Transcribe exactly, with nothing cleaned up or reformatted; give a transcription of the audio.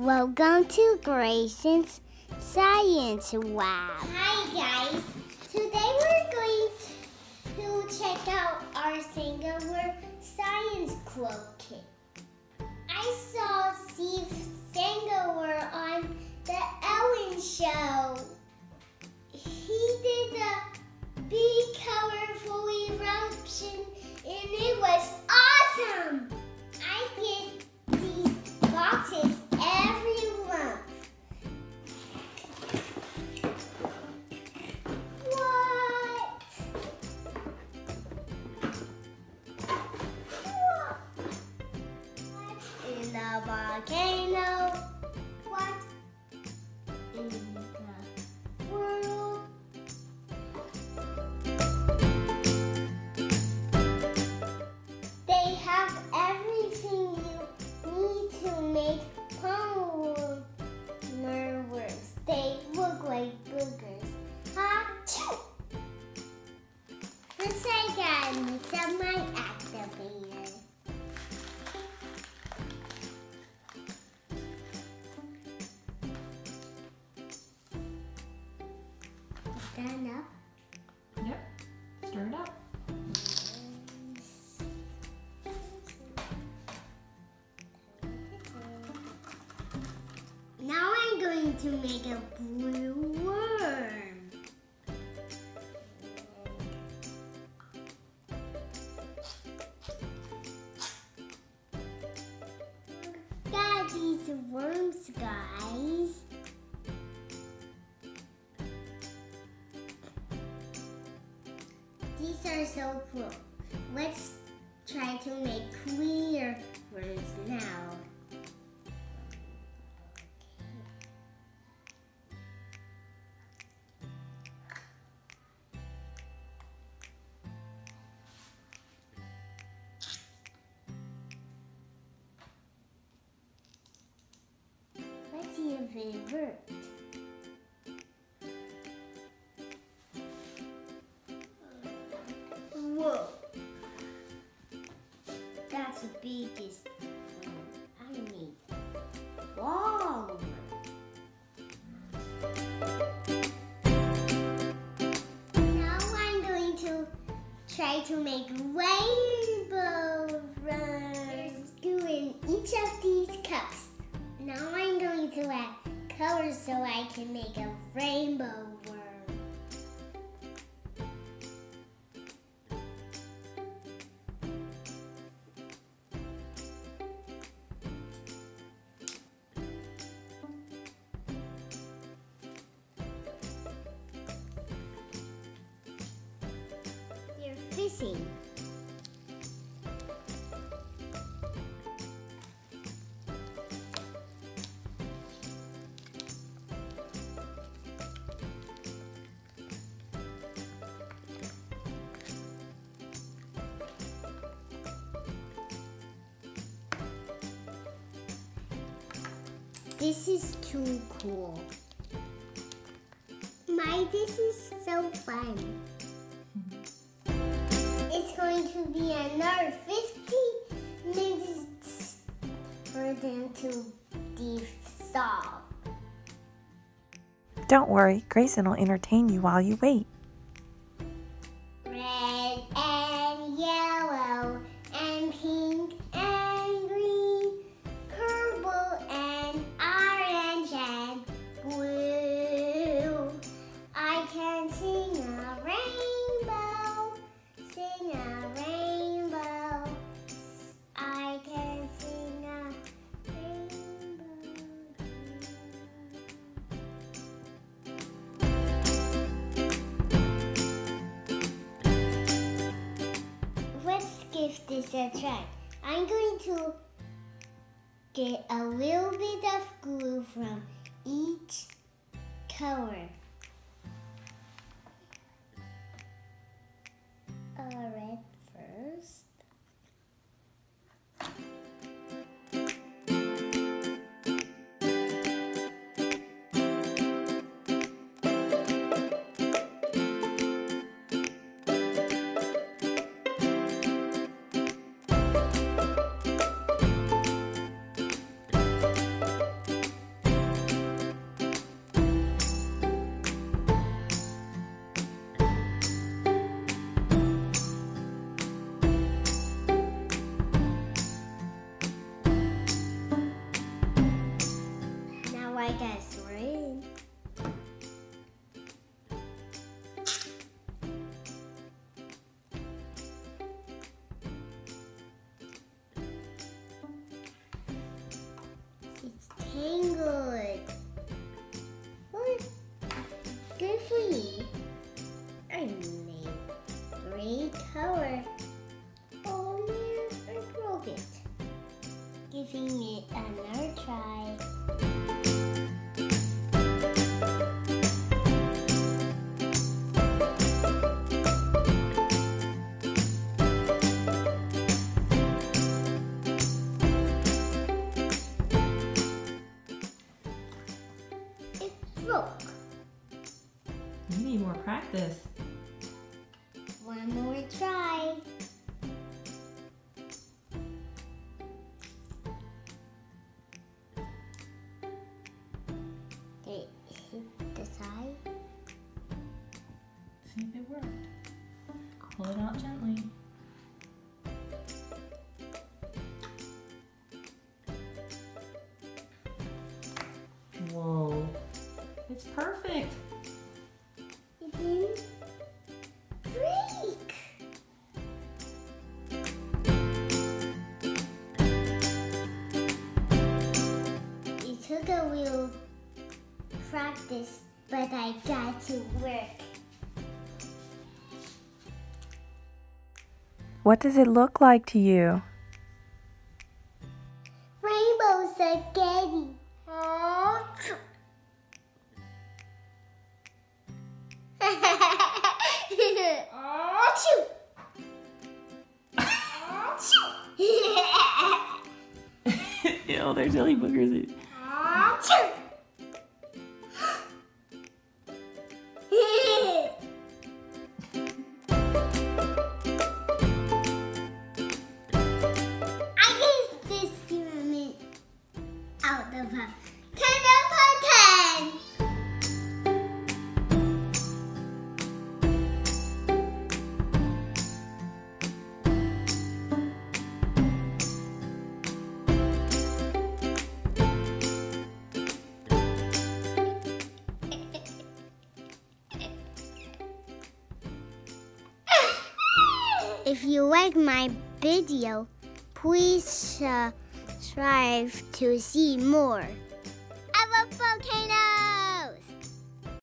Welcome to Gracyn's Science Lab. Hi guys, today we're going to check out our Spangler Science Club kit. I saw Steve Spangler on the Ellen show. He did a big colorful eruption and it was awesome. I get these boxes every month. What? What in the volcano? What in the world? They have everything you need to make polymer worms. They look like boogers. Achoo! First I gotta mix up my activator. Is that enough? Yep. Stir it up. Now I'm going to make a blue worm. Got these worms, guys. These are so cool. Let's try to make clear worms now. Let's see if it worked. Whoa! That's the biggest one I need. Wow! Now I'm going to try to make rainbow runs. There's in each of these cups. Now I'm going to add colors so I can make a rainbow worm. You're fishing. This is too cool. My, this is so fun. It's going to be another fifty minutes for them to dissolve. Don't worry, Gracyn will entertain you while you wait. Red and yellow and pink and green, purple and orange and blue. I can sing a rainbow, sing a rainbow. I can sing a rainbow. Let's give this a try. I'm going to get a little bit of glue from each color. A red first. You need more practice. One more try. Okay, hit the side. See if it worked. Pull it out gently. Whoa, it's perfect. It didn't break. It took a real practice, but I got to work. What does it look like to you? Rainbow spaghetti. Oh. Achoo. Ew, there's jelly boogers. Achoo. I gave this experiment out of a ten out of ten. If you like my video, please subscribe to see more. I'm a volcano.